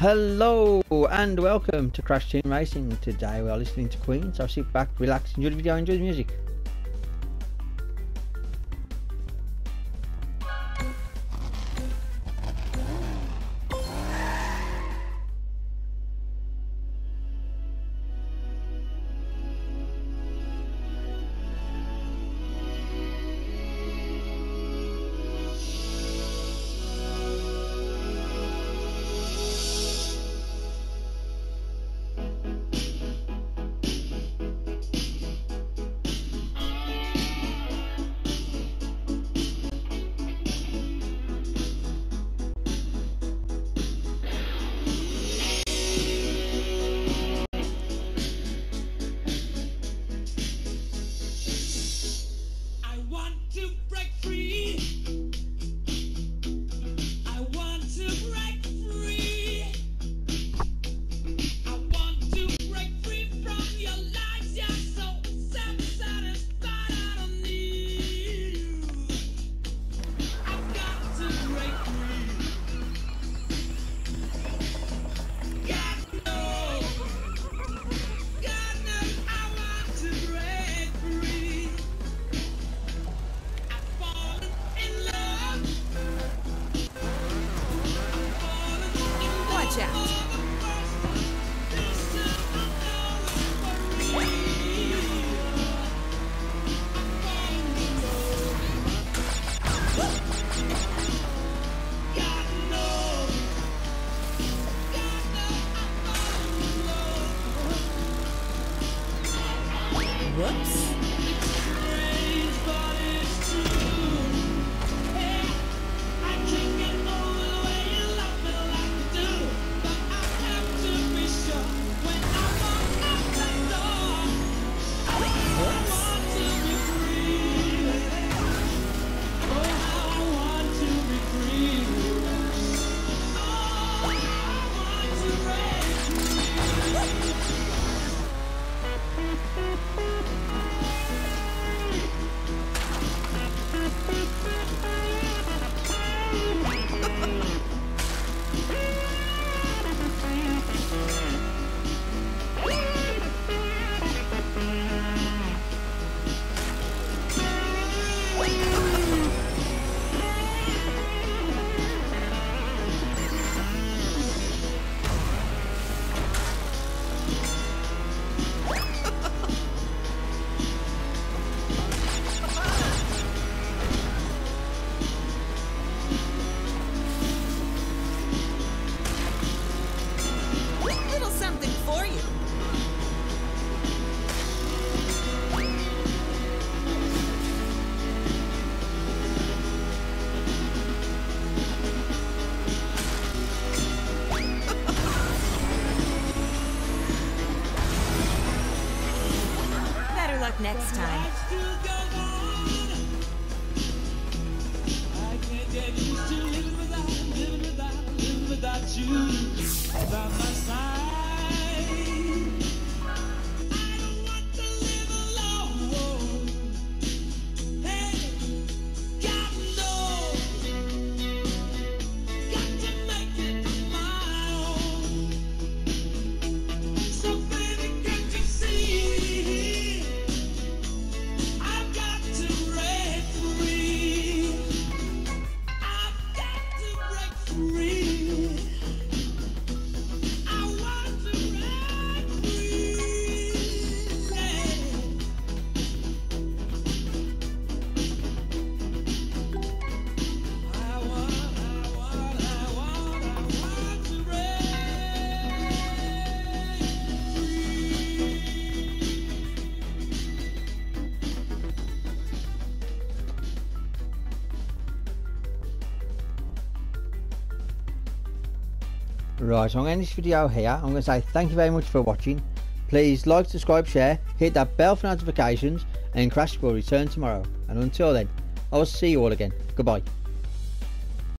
Hello and welcome to Crash Team Racing. Today we are listening to Queen, so sit back, relax, enjoy the video, enjoy the music. Next time. I can't get used to living without you by my side. I don't want to live alone. Hey, God knows, got to make it my own. So baby, can't you see? Right, so I'm going to end this video here. I'm going to say thank you very much for watching. Please like, subscribe, share, hit that bell for notifications, and Crash will return tomorrow. And until then, I will see you all again. Goodbye.